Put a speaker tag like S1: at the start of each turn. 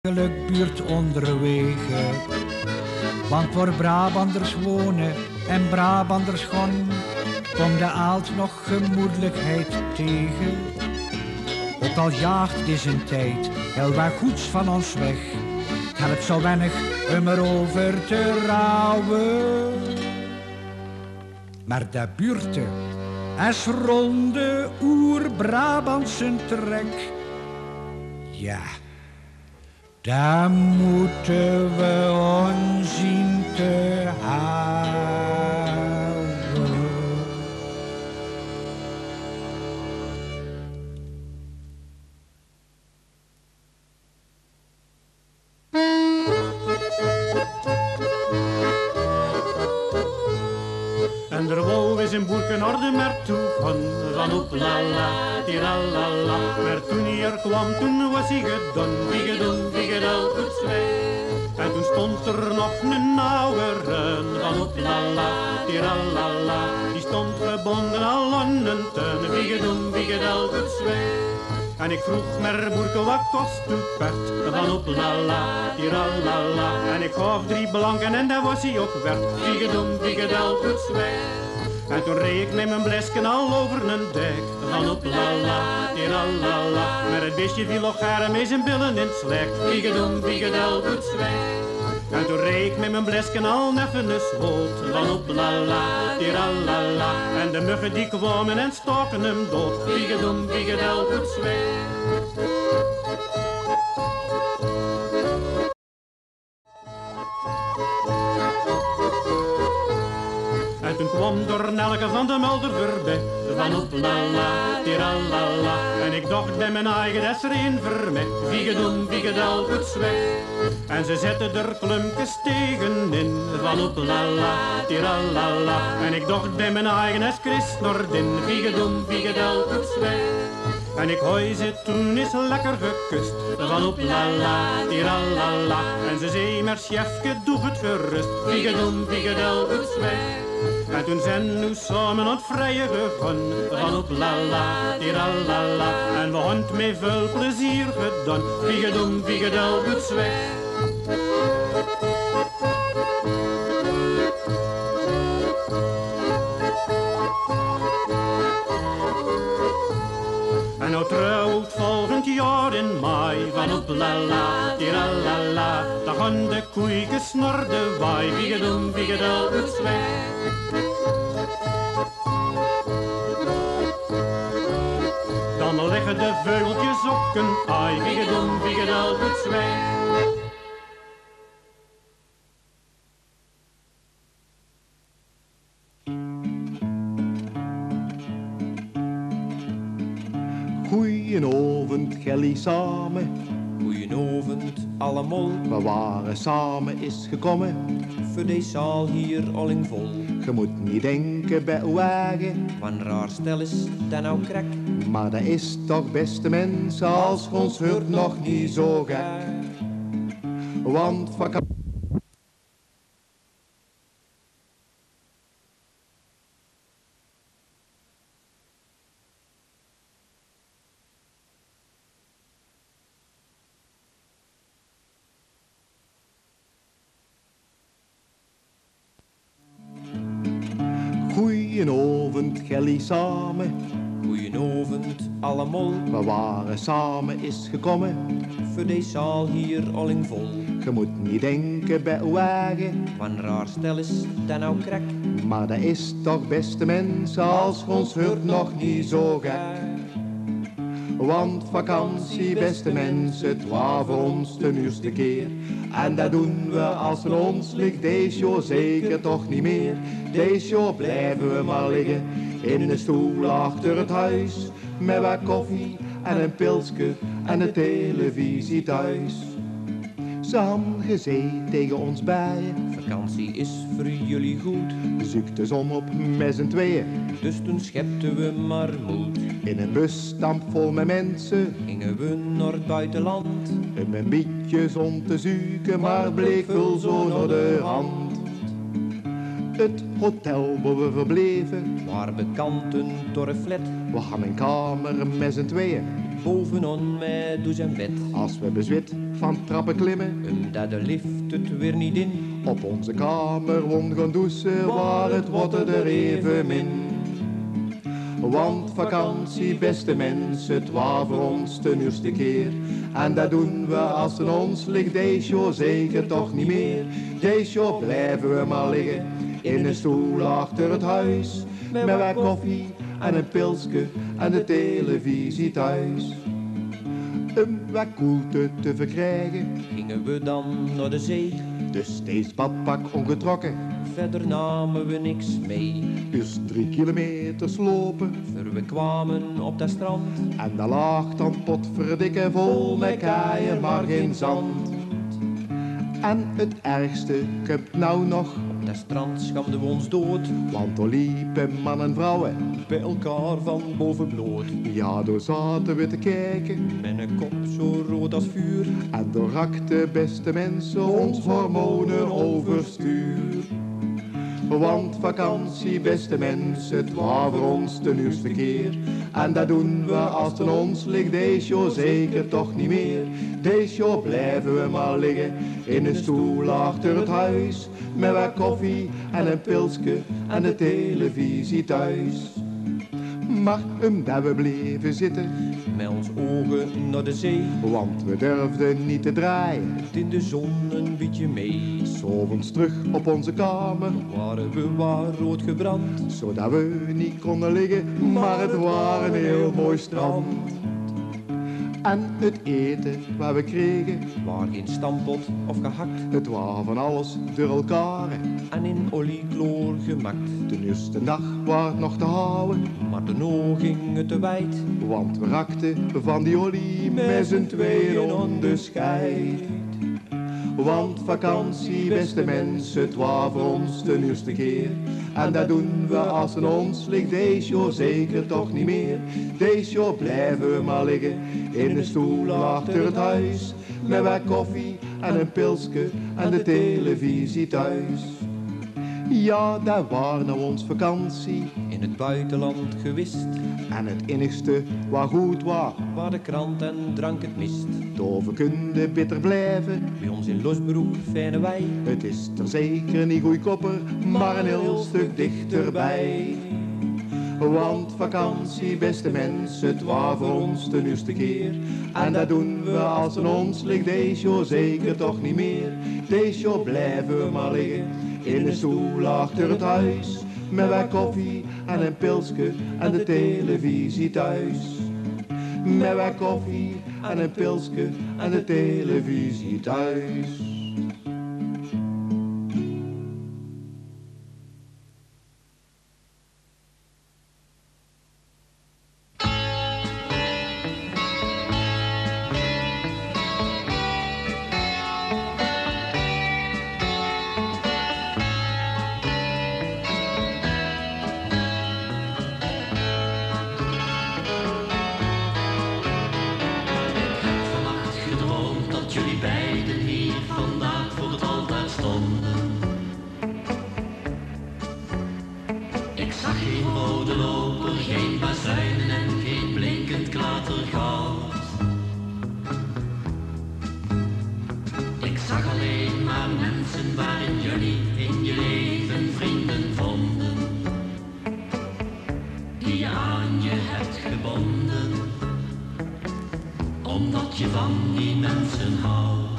S1: buurt onderwegen. Want waar Brabanders wonen en Brabanders gaan, komt de aalt nog gemoedelijkheid tegen. Ook al jaagt deze tijd heel wat goeds van ons weg, het helpt zo weinig om erover te rouwen. Maar de buurten, als ronde oer-Brabantse trek, ja, daar moeten we ons zien te houden.
S2: En er wou is een boerkenorde maar toe van oplala, tiralala. Maar toen hij er kwam, toen was hij gedaan, wiegedal, goed zwijg. En toen stond er nog een oudere van oplala, tiralala. Die stond gebonden al aan een tuin, wiegedal, goed zwijg. En ik vroeg maar boerke, wat kost uw pert? Van oplala, tiralala. En ik gaf 3 blanken en dat was hij ook werd, wiegedal, goed zwijg. En toen reed ik met mijn blesken al over een dek. Van oplala, tiralala. Maar het beestje viel nog gaar met zijn billen in het slek. Wiegedal, goed zwijg. En toen reed ik met mijn blesken al neffen een sloot. Van oplala, tiralala. En de muggen die kwamen en staken hem dood. Wiegedal, goed zwijg. En toen kwam door Nelke van de Mulder voorbij. Van oplala, tiralala. En ik dacht bij mijn eigen, dat is er een voor mij. Wiegedal, goed zwijg. En ze zetten er klumpjes tegenin. Van oplala, tiralala. En ik dacht bij mijn eigen, dat is Chris Nordin. Wiegedal, goed zwijg. En ik hooi ze toen is lekker gekust. Van oplala, tiralala. En ze zei maar chefke, doe het gerust. Wiegedal, goed zwijg. En toen zijn we samen aan het vrijen gegaan. Van oplala, tiralala. En we hebben het met veel plezier gedaan. Wiegedal, goed zwijg. En nou trouwt volgend jaar in mei. Van oplala, tiralala. Dan gaan de koeikens naar de waai. Wiegedal, goed zwijg. Dan liggen de veugeltjes op een aai. Wiegedal, goed zwijg.
S3: Goedenavond, Gelly samen.
S4: Goedenavond, allemaal.
S3: We waren samen is gekomen.
S4: Voor deze zaal hier al in vol.
S3: Je moet niet denken bij uw wagen.
S4: Wat raar stel is dat nou krek.
S3: Maar dat is toch, beste mensen, als ons hurt nog niet zo gek. Want vakantie. Goedenavond, Gelly samen.
S4: Goedenavond, allemaal.
S3: We waren samen is gekomen.
S4: Voor deze zaal hier al in vol.
S3: Je moet niet denken bij uw wagen.
S4: Wat raar stel is dat nou krek.
S3: Maar dat is toch, beste mensen, als ons hurt nog niet zo gek. Want vakantie, beste mensen, het was voor ons de eerste keer. En dat doen we als het ons ligt, deze jaar zeker toch niet meer. Deze jaar blijven we maar liggen, in de stoel achter het huis. Met wat koffie en een pilsje en de televisie thuis. Ze hadden gezegd tegen ons bijen.
S4: Vakantie is voor jullie goed.
S3: Zoek de zon op met z'n tweeën.
S4: Dus toen schepten we maar moed.
S3: In een bus stampvol met mensen.
S4: Gingen we naar het buitenland.
S3: Om een beetje zon te zoeken, maar bleek veel zo naar de hand. Het hotel waar we verbleven.
S4: Waar bekant een torre flat.
S3: We hadden een kamer met z'n tweeën.
S4: bovenon met douche en bed.
S3: Als we bezwit van trappen klimmen,
S4: Dat de lift het weer niet in.
S3: op onze kamer won gaan douchen, waar het wordt er even min. Want vakantie, beste mensen, het was voor ons de eerste keer. En dat doen we als het ons ligt, deze jaar zeker toch niet meer. Deze jaar blijven we maar liggen, in een stoel achter het huis. Met wat koffie en een pilsje en de televisie thuis. Om wat koelte te verkrijgen,
S4: Gingen we dan naar de zee.
S3: dus steeds badpak ongetrokken.
S4: Verder namen we niks mee.
S3: Dus 3 kilometer lopen
S4: Voor we kwamen op dat strand.
S3: en daar lag dan potverdikke vol met kaaien, maar geen zand. En het ergste komt nou nog,
S4: Op dat strand schamden we ons dood.
S3: want er liepen man en vrouwen.
S4: Bij elkaar van boven bloot.
S3: Ja, daar zaten we te kijken
S4: Met een kop zo rood als vuur.
S3: en daar rakten beste mensen ons hormonen overstuur. Want vakantie, beste mensen, het was voor ons de eerste keer. En dat doen we als het aan ons ligt, deze jaar zeker toch niet meer. Deze jaar blijven we maar liggen, in een stoel achter het huis. Met wat koffie en een pilsje en de televisie thuis. Maar omdat we bleven zitten,
S4: Met ons ogen naar de zee.
S3: want we durfden niet te draaien.
S4: In de zon een beetje mee.
S3: 'S Ovends terug op onze kamer,
S4: Waren we waar rood gebrand.
S3: zodat we niet konden liggen, maar het was een heel mooi strand. En het eten wat we kregen,
S4: Waar geen stampot of gehakt.
S3: het was van alles door elkaar.
S4: En in oliekloor gemakt.
S3: De eerste dag was het nog te houden,
S4: Maar de no ging het te wijd.
S3: want we rakten van die olie met z'n tweeën onderscheid. Want vakantie, beste mensen, het was voor ons de eerste keer. En dat doen we als het ons ligt, deze jaar zeker toch niet meer. Deze jaar blijven we maar liggen, in een stoel achter het huis. Met wat koffie en een pilsje en de televisie thuis. Ja, dat was nou ons vakantie.
S4: In het buitenland gewist.
S3: En het innigste wat goed was,
S4: Waar de krant en drank het mist.
S3: we konden bitter blijven.
S4: Bij ons in Losbroek fijne wij.
S3: Het is er zeker niet goedkoper, maar een heel stuk dichterbij. Want vakantie, beste mensen, het was voor ons de eerste keer. En dat doen we als het ons ligt, deze jaar zeker toch niet meer. Deze jaar blijven we maar liggen, in een stoel achter het huis. Met wat koffie en een pilsje en de televisie thuis. Met wat koffie en een pilsje en de televisie thuis.
S5: Vannacht gedroomd dat jullie beiden hier vandaag voor het altaar stonden. Ik zag geen rode loper, geen bazuinen en geen blinkend klatergoud. Ik zag alleen maar mensen waarin jullie in je leven vrienden vonden, die je aan je hebt gebonden, omdat je van die mensen houdt.